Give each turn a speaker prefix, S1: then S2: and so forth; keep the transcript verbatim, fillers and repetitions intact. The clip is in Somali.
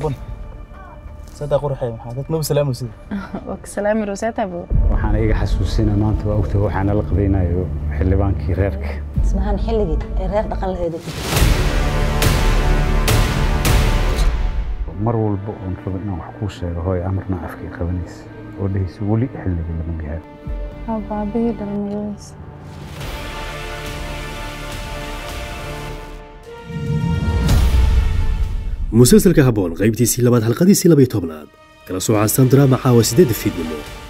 S1: bun sada qurxay maxaad noo salaamaysid
S2: wak salaami roosata abo
S3: waxaan iga xasuusinaa maanta waa ogtahay waxaan la qabeynayo xildhibaankii reerka
S4: ismahan xilligii ee reer dhaqan laheed
S3: mar walba oo rabo inaan wax ku sheego hooy amarna afkii qabanaysa oo dhayso wali xilligii lama gaarin
S2: abaabii dhalmadays
S5: مسلسل كهبون غيبتي سي لباد حلقة سي لبي توبناد كلا سوعة ستان دراما عاوة سيدة فيدمو